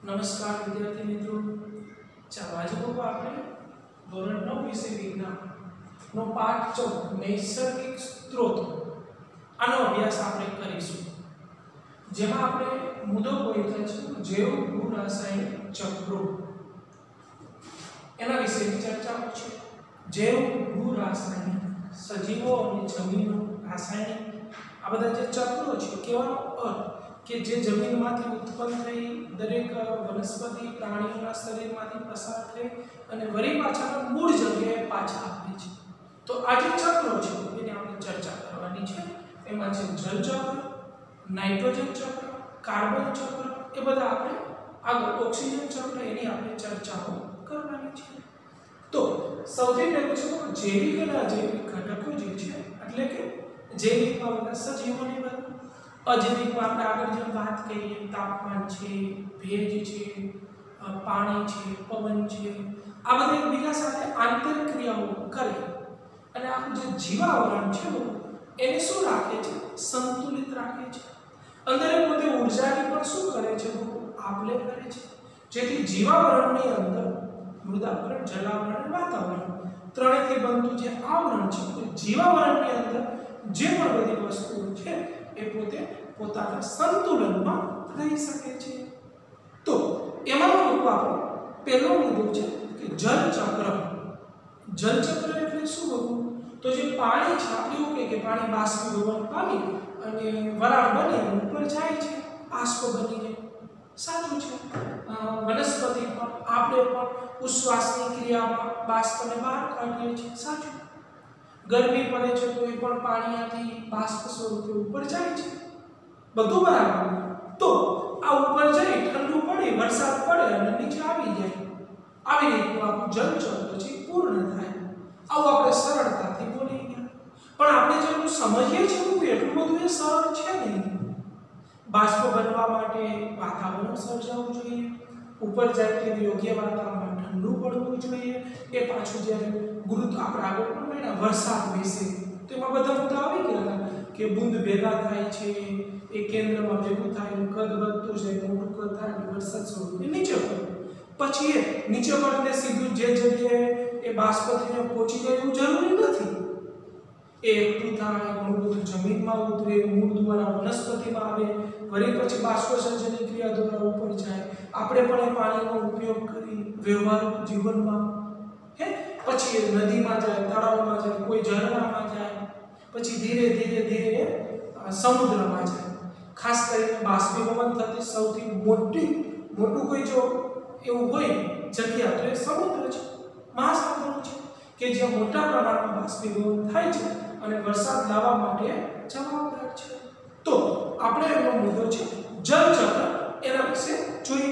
नमस्कार विद्यार्थी मित्रों। चालो आज को आपणे धोरण 9 विषय विज्ञान नो पाठ 14 नैसर्गिक स्त्रोत आनो अभ्यास आपणे करीशुं। जेमां आपणे मुद्दो कोयतो छे जैव भू रासायनिक चक्रो एना विषयनी चर्चा छे। जैव भू रासायनिक सजीवो अने जमीनो रासायनिक आ बधा जे चक्रो छे केવાનો अर्थ के जे जमीनमांथी उत्पन्न थई दरेक वनस्पति प्राणीओना शरीरमांथी पसार थई अने वरी पाछा मूळ जग्याए पाछा આવે છે। तो आ जे चक्रो छे एनी આપણે ચર્ચા કરવાની છે। એમાં છે જલ ચક્ર, નાઇટ્રોજન ચક્ર, કાર્બન ચક્ર એ બધા આપણે આગળ ઓક્સિજન ચક્ર એની આપણે ચર્ચાઓ કરવાની છે। તો સૌથી પહેલું છે જૈવિક અને અજૈવિક ઘટકો જે છે એટલે કે જૈવિકમાં બધા સજીવોની બધા अजैविक में આપણે આગળ જે વાત કરીએ તાપમાન છે, ભેજ છે, પાણી છે, પવન છે, આ બધા એકબીજા સાથે આંતરક્રિયાઓ કરે અને આપણું જે જીવાવરણ છે એને શું રાખે છે? સંતુલિત રાખે છે। અંદર એ પોતે ઊર્જાની પણ શું કરે છે? આપલે કરે છે, જેથી જીવાવરણની અંદર મૃદાવરણ, જલાવરણ અને વાતાવરણ ત્રણેયથી બનતું જે આવરણ છે જીવાવરણની અંદર જે પણ બધી વસ્તુઓ છે એ પોતે પોતાના સંતુલનમાં રહી શકે છે। તો એમાંનો આપણો પહેલો મુદ્દો છે કે જલચક્ર। જલચક્ર એટલે શું બહુ? તો જે પાણી છે આપણે એવું કે પાણી બાષ્પીભવન પામી અને વરાળ બની ઉપર જાય છે, બાષ્પ બનીને, સાચું છે। વનસ્પતિ પણ આપણે પણ ઉશ્વાસની ક્રિયામાં બાષ્પને બહાર કાઢીએ છીએ, સાચું। गर्मी पड़े छे तो ये पण पाणीयाथी बाष्प स्वरूपे ऊपर जाय छे, बधुं बराबर। तो आ ऊपर जाय ठंडू पड़े, वरसाद पड़े अने नीचे आवी जाय, आवी रीतनुं आपनुं जलचक्र छे पूर्ण थाय। आवुं आपणे सरळताथी बोली गया, पण आपणे जेटલું समजीए छे એટલું બધું એ સરળ છે નહીં। બાષ્પ બનવા માટે વાતાવરણ સર્જાવવું જોઈએ, ઉપર જાય ત્યારે યોગ્ય વાતાવરણ ठंडू पड़વું જોઈએ, એ પાછું જ્યારે ગુરુત્વ આપણે આગળ પણ મેળા વરસાદ બેસે તો એમાં બધા મુદ્દા આવી ગયા કે બૂંદ ભેગા થાય છે, એ કેન્દ્રમાં ભેગું થાય, કદ વધતું જાય, મોટું કદ થાય, વરસાદ સ્વરૂપે નીચે પડે, પછી એ નીચે પડે સીધું જે જગ્યાએ એ બાષ્પ થઈને પહોંચી જાય એવું જરૂરી નથી। એ એકઠું થાય, ઘણું બધું જમીનમાં ઉતરે, મૂળ દ્વારા વનસ્પતિમાં આવે, વળી પછી બાષ્પસર્જનની ક્રિયા દ્વારા ઉપર જાય, આપણે પણ એ પાણીનો ઉપયોગ કરી વ્યવહારિક જીવનમાં પછી નદીમાં જાય, તળાવમાં જાય, કોઈ ઝરણામાં જાય, પછી ધીરે ધીરે ધીરે સમુદ્રમાં જાય। ખાસ કરીને બાષ્પીભવન થતી સૌથી મોટું કોઈ જો એવું હોય જગ્યા તો એ સમુદ્ર છે, મહાસાગર છે કે જ્યાં મોટા પ્રમાણમાં બાષ્પીભવન થાય છે અને વરસાદ લાવવા માટે જવાબદાર છે। તો આપણે એનો મુદ્દો છે જલચક્ર, એના વિશે જોઈએ।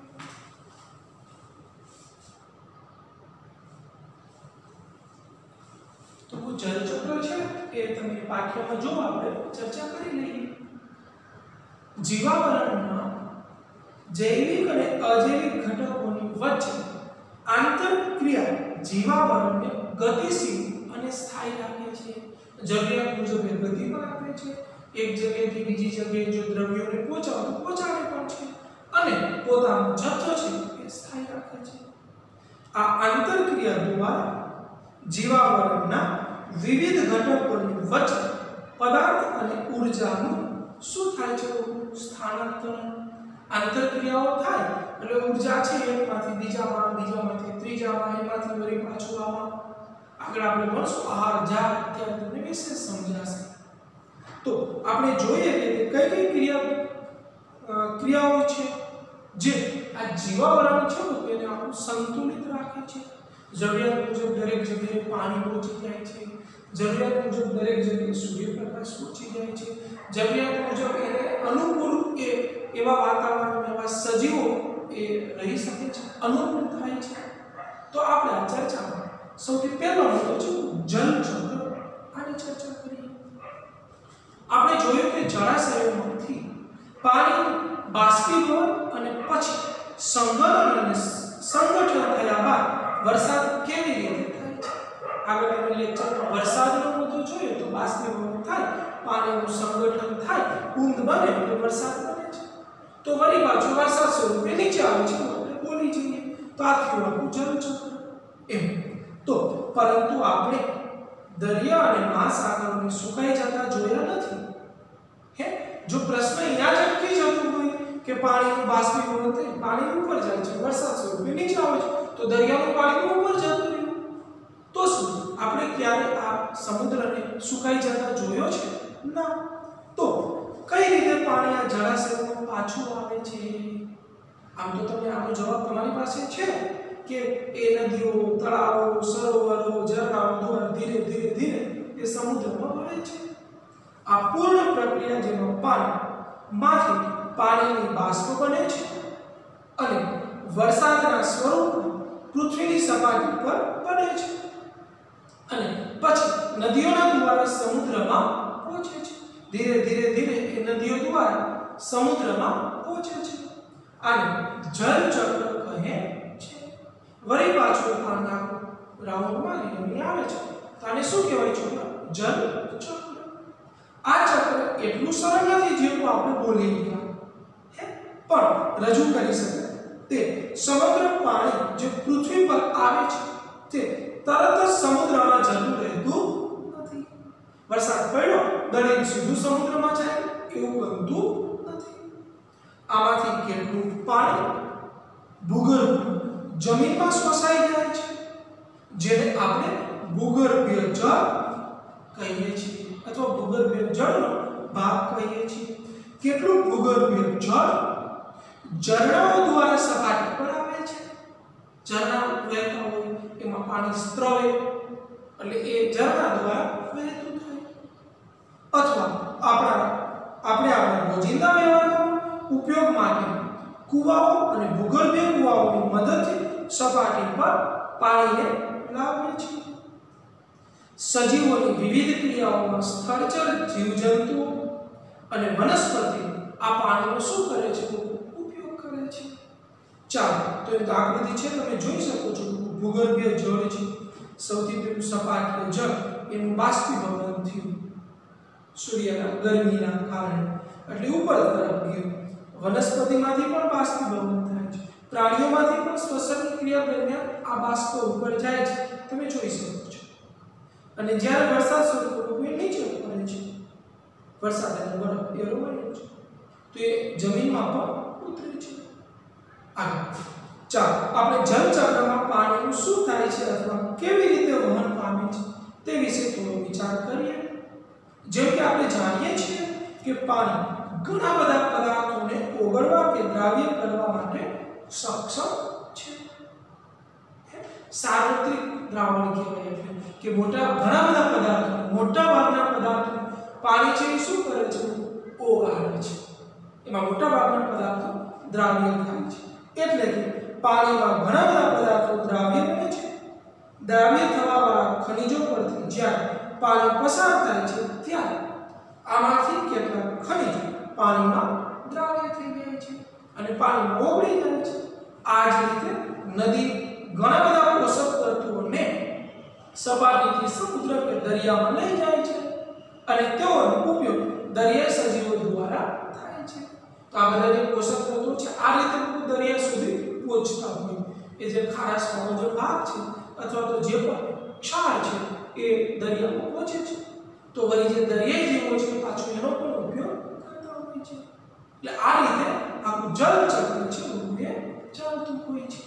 तो वो जलचक्र है ए तमे पाठ्यमां जो आपणे चर्चा करी लईए। जीवावरणमां जैविक अने अजैविक घटकोनी वच्चे आंतरक्रिया जीवावरणने गतिशील अने स्थायी राखे छे। जरूरियात मुजब गति पण आपे छे, एक जग्याएथी बीजी जग्याए जो द्रव्योने पહોંચાડે पण छे अने पोतानो जथ्थो छे ए स्थायी राखे छे। आ आंतरक्रिया द्वारा जीवावरणना विविध घटकोनी वच्चे पदार्थ अने ऊर्जानुं शुं थाय छे? स्थानांतरण। आंतरक्रियाओ थाय એટલે ऊर्जा छे एकमांथी बीजामां, बीजामांथी त्रीजामां, एमांथी वरी पाछुं आवा। આગળ આપણે ભણશું આહાર જાળ ત્યારે તમને વિશેષ સમજાશે। તો આપણે જોઈએ કે કઈ ક્રિયાઓ છે જે આ જીવાવરણ છે એને આપણું સંતુલિત રાખે છે। જરૂરિયાત મુજબ દરેક જગ્યાએ પાણી પહોંચી જાય છે, જરૂરિયાત મુજબ દરેક જગ્યાએ સૂર્યપ્રકાશ પહોંચી જાય છે, જરૂરિયાત મુજબ એને અનુકૂળ એવા વાતાવરણ, એવા સજીવો એ રહી શકે છે, અનુકૂળ થાય છે। તો આપણે આ ચર્ચામાં સૌથી પહેલો મુદ્દો છે જલચક્ર, આની ચર્ચા કરીએ। આપણે જોયું કે જળાશયોમાંથી પાણી બાષ્પીભવન અને પછી સંઘનન અને સંગઠન થયા બાદ वरसाद केवी रीते थाय छे? આગળના લેક્ચરમાં વરસાદનો મુદ્દો જોઈએ તો બાષ્પીભવન થાય, પાણીનું સંગઠન થાય, બૂંદ બને એટલે વરસાદ બને છે। તો તો વળી પાછું વરસાદ સ્વરૂપે નીચે આવે છે આપણે બોલી જઈએ તો આ થયું આપણું જળચક્ર એમ તો પરંતુ આપણે દરિયા અને મહાસાગરોને સુકાઈ જતા જોયા નથી હે જો પ્રશ્ન અહીંયા જ અટકી જતો હોય કે પાણીનું બાષ્પીભવન થઈ પાણી ઉપર જાય છે વરસાદ સ્વરૂપે નીચે આવે છે તો દરિયાનું પાણી ઉપર જતું રહ્યું તો શું આપણે ક્યારે આ સમુદ્રને સુકાઈ જતા જોયો છે ના તો કઈ રીતે પાણી આ જળાશયમાં પાછું આવે છે આમ તો તમે આનો જવાબ તમારી પાસે છે કે એ નદીઓ તળાવો સરોવરો ઝરણાઓ દ્વારા ધીરે ધીરે ધીરે એ સમુદ્રમાં વહે છે આ પૂર્ણ પ્રક્રિયા જેમાં પાણીમાંથી પાણીની બાષ્પ બને છે અને વરસાદના સ્વરૂપમાં પૃથ્વીની સપાટી પર પડે છે અને પછી નદીઓના દ્વારા સમુદ્રમાં પહોંચે છે ધીરે ધીરે ધીરે એ નદીઓ દ્વારા સમુદ્રમાં પહોંચે છે આને જળચક્ર કહે છે વળી પાછું પાણીના રાઉન્ડ મારી આવે છે તો આને શું કહેવાય છે જળચક્ર આ ચક્ર એટલું સરળ નથી જેવું આપણે બોલી ગયા પણ રજૂ કરી શકાય તે સમગ્ર પાણી જે પૃથ્વી પર આવે છે તે તરત જ સમુદ્રમાં જતું રહેતું નથી વરસાદ પડ્યો દરિયો સીધું સમુદ્રમાં જાય એવું બનતું નથી આમાંથી કેટલું પાણી ભૂગર્ભ જમીનમાં શોષાઈ જાય છે જેને આપણે ભૂગર્ભીય જળ કહીએ છીએ અથવા ભૂગર્ભીય જળનો ભાગ કહીએ છીએ કેટલું ભૂગર્ભીય જળ ઝરણાઓ દ્વારા સપાટી પર આવે છે ઝરણાઓ વહેતા હોય એમાં પાણી સ્ત્રવે એટલે એ ઝરણા દ્વારા વહેતું થાય અથવા આપણા રોજિંદા વ્યવહારમાં ઉપયોગ માટે કુવાઓ અને ભૂગર્ભીય કુવાઓની મદદથી સપાટી પર પાણીને લાવીએ છીએ સજીવોની વિવિધ ક્રિયાઓમાં સ્થળચર જીવજંતુઓ અને વનસ્પતિ આ પાણીનો શું કરે છે ઉપયોગ કરે છે ચાલો તો એ આકૃતિ છે તમે જોઈ શકો છો ભૂગર્ભીય જળ છે સૌથી પહેલું સપાટીય જળ એનું બાષ્પીભવન થયું સૂર્યના ગરમીના કારણે એટલે ઉપર તરફ ગયું વનસ્પતિમાંથી પણ બાષ્પીભવન થાય છે પ્રાણીઓમાંથી પણ શ્વસનની ક્રિયા દરમિયાન આ બાષ્પ ઉપર જાય છે તમે જોઈ શકો છો અને જ્યારે વરસાદ શરૂ થયો નીચે પડે છે વરસાદ અને બરફ એ રોવાયો છે તો એ જમીનમાં પણ ઉતરે છે આગળ ચાલો આપણે જળચક્રમાં પાણીનું શું થાય છે અથવા કેવી રીતે વહન પામે છે તે વિશે થોડો વિચાર કરીએ જેમ કે આપણે જાણીએ છીએ કે પાણી ઘણા બધા પદાર્થોને ઓગળવા કે દ્રાવ્ય કરવા માટે સક્ષમ છે સાર્વત્રિક દ્રાવણ કહેવાય એટલે કે ઘણા બધા પદાર્થો મોટા ભાગના પદાર્થો પાણી છે એ શું કરે છે ઓગાળે છે એમાં મોટા ભાગના પદાર્થો દ્રાવ્ય થાય છે એટલે કે પાણીમાં ઘણા બધા પદાર્થો દ્રાવ્ય બને છે દ્રાવ્ય થવાવાળા ખનિજો પરથી જ્યારે પાણી પસાર થાય છે ત્યારે આમાંથી કેટલાક ખનિજો પાણીમાં દ્રાવ્ય થઈ જાય છે અને પાણીમાં ઓગળી જાય છે આ જ રીતે નદી ઘણા બધા પોષક તત્વોને સપાટીથી સમુદ્ર કે દરિયામાં લઈ જાય છે અને તેઓનો ઉપયોગ દરિયાઈ સજીવો દ્વારા થાય છે તો આ બધા જે પોષક તત્વો છે આ રીતે દરિયા સુધી પહોંચતા હોય એ જે ખારાશવાળો જે ભાગ છે અથવા તો જે પણ ક્ષાર છે એ દરિયામાં પહોંચે છે તો વળી જે દરિયાઈ જીવો છે પાછો એનો પણ ઉપયોગ કરતા હોય છે એટલે આ રીતે આખું જળચક્ર છે એ ચાલતું હોય છે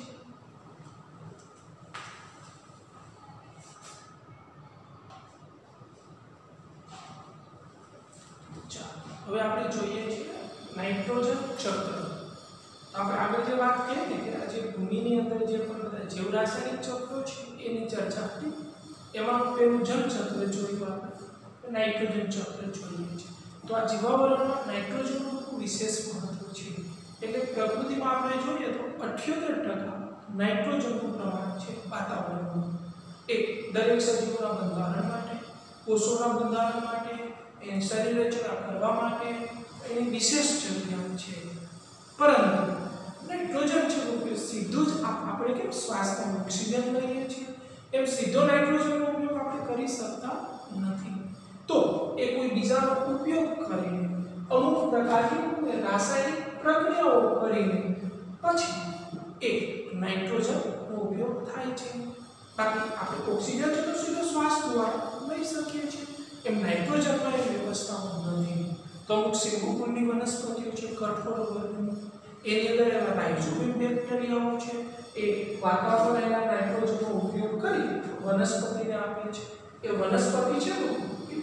હવે આપણે જોઈએ છીએ નાઇટ્રોજન ચક્ર આપણે આગળ જે વાત કરી કે આજે ભૂમિની અંદર જે પણ બધા જીવરાસાયણિક ચક્રો છે એની ચર્ચા હતી એમાં પેલું જળચક્ર જોયું આપણે નાઇટ્રોજન ચક્ર જોઈએ છે તો આ જીવાવરણમાં નાઇટ્રોજનનું ખૂબ વિશેષ મહત્વ છે એટલે પ્રકૃતિમાં આપણે જોઈએ તો 78% નાઇટ્રોજનનું પ્રમાણ છે વાતાવરણમાં એક દરેક સજીવોના બંધારણ માટે કોષોના બંધારણ માટે એની શરીર રચના કરવા માટે એની વિશેષ જરૂરિયાત છે પરંતુ નાઇટ્રોજન છે કે સીધું જ આપણે કેમ શ્વાસમાં ઓક્સિજન લઈએ છીએ એમ સીધો નાઇટ્રોજનનો ઉપયોગ આપણે કરી શકતા નથી તો એ કોઈ બીજાનો ઉપયોગ કરીને અમુક પ્રકારની રાસાયણિક પ્રક્રિયાઓ કરીને પછી એ નાઇટ્રોજનનો ઉપયોગ થાય છે. બાકી આપણે ઓક્સિજન તો સીધો શ્વાસ દ્વારા લઈ શકીએ છીએ, એમ નાઇટ્રોજનમાં એ વ્યવસ્થાઓ નથી. તો અમુક શંકુકુળની વનસ્પતિઓ છે, કઠોળ વર્ગની, એની અંદર એવા રાઇઝોબિયમ બેક્ટેરિયાઓ છે, એ વાતાવરણના નાઇટ્રોજનનો ઉપયોગ કરી વનસ્પતિને આપે છે. એ વનસ્પતિ છે એ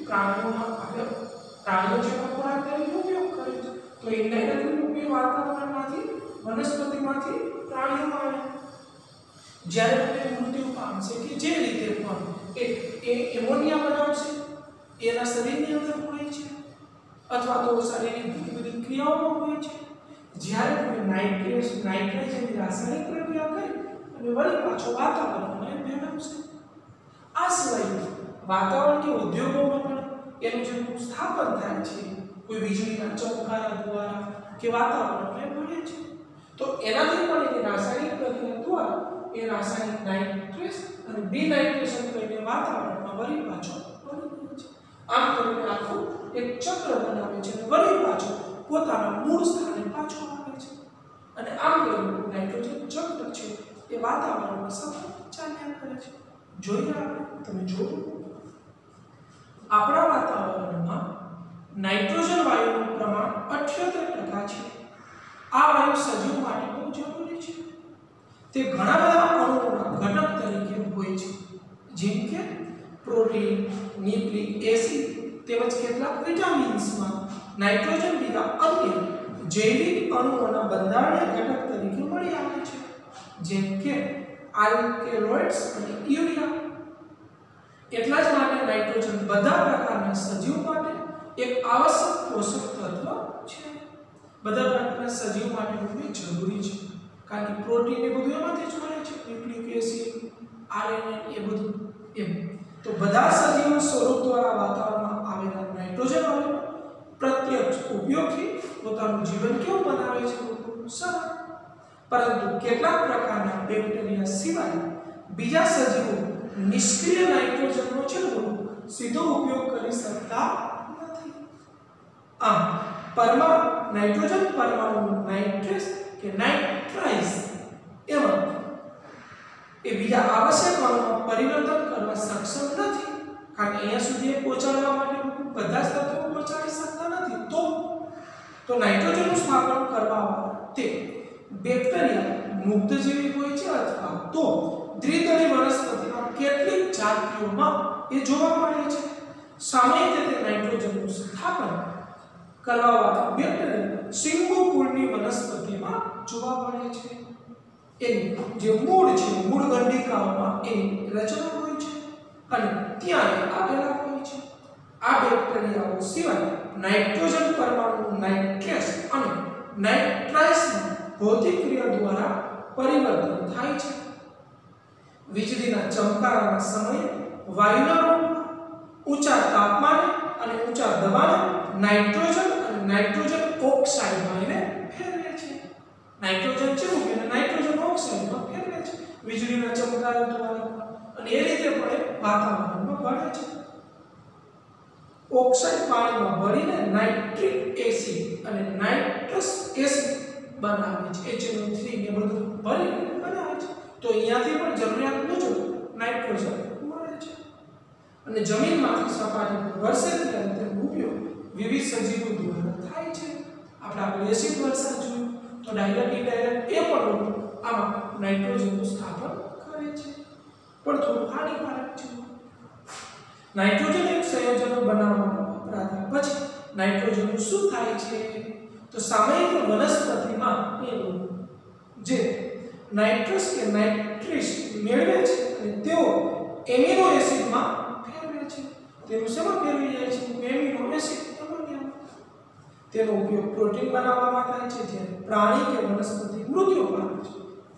પ્રાણીઓ જેનો ખોરાક તરીકે ઉપયોગ કરે છે. તો ઇનડાયરેક્ટલી ઉપયોગ વાતાવરણમાંથી વનસ્પતિમાંથી પ્રાણીઓ આવે. જ્યારે તે મૃત્યુ પામશે કે જે રીતે પણ એ એમોનિયા બનાવશે, એના શરીરની અંદર હોય છે, અથવા તો શરીરની ઘણી બધી ક્રિયાઓમાં હોય છે. જ્યારે નાઇટ્રોજનની રાસાયણિક પ્રક્રિયા કરી અને વળી પાછો વાતાવરણમાં ભેળવશે. આ સિવાય વાતાવરણ કે ઉદ્યોગોમાં પણ એનું જે સ્થાપન થાય છે, કોઈ વીજળીના ચમકારા દ્વારા કે વાતાવરણમાં ભળે છે, તો એનાથી પણ એની રાસાયણિક પ્રક્રિયા દ્વારા એ રાસાયણિક નાઇટ્રેસ અને ડિનાઇટ્રેશન કરીને વાતાવરણમાં વળી પાછો ભળી જાય છે. આમ કરીને આખું એક ચક્ર બનાવે છે અને વળી પાછો પોતાના મૂળ સ્થાને પાછો આવે છે. અને આમ કરીને નાઇટ્રોજન ચક્ર છે એ વાતાવરણમાં સતત ચાલ્યા કરે છે. જોઈએ આપણે, તમે જોયું આપણા વાતાવરણમાં નાઇટ્રોજન વાયુનું પ્રમાણ 78% છે. આ વાયુ સજીવ માટે બહુ જરૂરી છે. તે ઘણા બધા અણુઓના ઘટક તરીકે હોય છે, જેમ કે પ્રોટીન, ન્યુક્લિક એસિડ તેમજ કેટલાક વિટામિન્સમાં નાઇટ્રોજન બીજા અન્ય જૈવિક અણુઓના બંધારણીય ઘટક તરીકે મળી આવે છે, જેમ કે આલ્કેલોઇડ્સ અને યુરિયા. એટલા જ માટે નાઇટ્રોજન બધા પ્રકારના સજીવ માટે એક આવશ્યક પોષક તત્વ છે. બધા પ્રકારના સજીવ માટે ખૂબ જરૂરી છે, કારણ કે પ્રોટીન એ બધું એમાંથી જ મળે છે, ન્યુક્લિક એસિડ, આરએનએ એ બધું એમ. તો બધા સજીવ સ્વરૂપ દ્વારા વાતાવરણમાં આવેલા નાઇટ્રોજન વાયુ પ્રત્યક્ષ ઉપયોગથી પોતાનું જીવન કેવું બનાવે છે? સરળ. પરંતુ કેટલાક પ્રકારના બેક્ટેરિયા સિવાય બીજા સજીવો નિષ્ક્રિય નાઇટ્રોજનનો છે સીધો ઉપયોગ કરી શકતા નથી. આમ નાઇટ્રોજન પરમાણુ નાઇટ્રેસ કે નાઇટ્રાઇસ એમાં એ બીજા આવશ્યક અણુમાં પરિવર્તન કરવા સક્ષમ નથી, કારણ કે અહીંયા સુધી પહોંચાડવા માટે બધા જ તત્વો પહોંચાડી શકતા નથી. તો નાઇટ્રોજનનું સ્થાપન કરવા તે બેક્ટેરિયા મુક્તજીવી હોય છે, અથવા તો દ્વિદળી વનસ્પતિના કેટલીક જાતિઓમાં એ જોવા મળે છે. સામાન્ય રીતે નાઇટ્રોજનનું સ્થાપન કરવાવાળા બેક્ટેરિયા શિંગોકુળની વનસ્પતિમાં જોવા મળે છે. એનું જે મૂળ છે, મૂળ ગંડિકાઓમાં એની રચના હોય છે અને ત્યાં આવેલા હોય છે. આ બેક્ટેરિયાઓ સિવાય નાઇટ્રોજન પરમાણુ નાઇટ્રેસ અને નાઇટ્રાઇસમાં ભૌતિક ક્રિયા દ્વારા પરિવર્તન થાય છે. વીજળીના ચમકારાના સમયે વાયુના રૂપમાં ઊંચા તાપમાને અને ઊંચા દબાણે નાઇટ્રોજન અને નાઇટ્રોજન ઓક્સાઇડમાં એને ફેરવે છે. નાઇટ્રોજન છે એને નાઇટ્રોજન ઓક્સાઇડમાં ફેરવે છે વીજળીના ચમકારા દ્વારા, અને એ રીતે પણ વાતાવરણમાં ભળે છે. ઓક્સાઇડ પાણીમાં ભળીને નાઇટ્રિક એસિડ અને નાઇટ્રસ એસિડ બનાવે છે. HNO3 ને બધું ભરીને બનાવે છે. તો અહીંયાથી પણ જરૂરિયાત મુજબ નાઇટ્રોજન મળે છે. અને જમીનમાંથી સપાટી પર વરસે ત્યારે તેનો ઉપયોગ વિવિધ સજીવો દ્વારા થાય છે. આપણે એસિડ વર્ષા જોયું, તો ડાયરેક્ટ ઇનડાયરેક્ટ એ પણ આમાં નાઇટ્રોજનનું સ્થાપન કરે છે, પણ થોડું હાનિકારક છે. નાઇટ્રોજન એક સંયોજનો બનાવવામાં વપરાતા પછી નાઇટ્રોજનનું શું થાય છે? તો સામાન્ય વનસ્પતિમાં જે નાઇટ્રસ કે નાઇટ્રિસ મેળવે છે અને તેઓ એમિનો એસિડમાં ફેરવે છે. તેનું શેમાં ફેરવી જાય છે? Amino acid ammonia. તેનો ઉપયોગ પ્રોટીન બનાવવામાં થાય છે. જ્યારે પ્રાણી કે વનસ્પતિ મૃત્યુ પામે છે,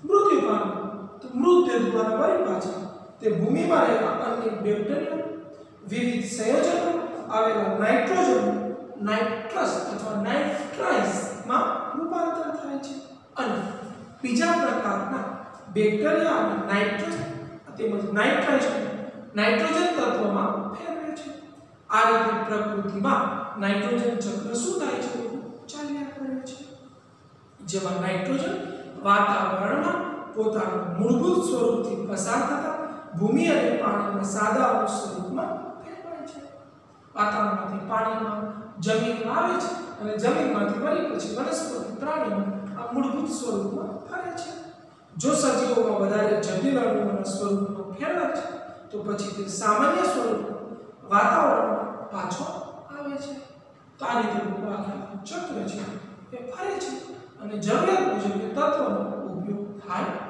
તો મૃતદેહ દ્વારા વળી પાછા તે ભૂમિમાં રહેલા અન્ય બેક્ટેરિયા વિવિધ સંયોજનો આવેલા નાઇટ્રોજન નાઇટ્રસ અથવા નાઇટ્રાઇસમાં રૂપાંતર થાય છે અને બીજા પ્રકારના બેક્ટેરિયા અને નાઇટ્રસ તેમજ નાઇટ્રોજન તત્વમાં ફેરવે છે. આ રીતે પ્રકૃતિમાં નાઇટ્રોજન ચક્ર શું થાય છે? ચાલ્યા કરે છે. જેમાં નાઇટ્રોજન વાતાવરણમાં પોતાના મૂળભૂત સ્વરૂપથી પસાર થતા ભૂમિ અને પાણીના સાદા અંશ સ્વરૂપમાં ફેરવાય છે. વાતાવરણમાંથી પાણીમાં જમીનમાં આવે છે અને જમીનમાંથી વળી પછી વનસ્પતિ પ્રાણીમાં આ મૂળભૂત સ્વરૂપમાં ફરે છે. જો સજીવોમાં વધારે જટિલ અણુઓના સ્વરૂપમાં ફેરવાય છે તો પછી તે સામાન્ય સ્વરૂપમાં વાતાવરણમાં પાછો આવે છે. તો આ રીતે ચક્ર છે એ ફરે છે અને જરૂરિયાત મુજબ તત્વોનો ઉપયોગ થાય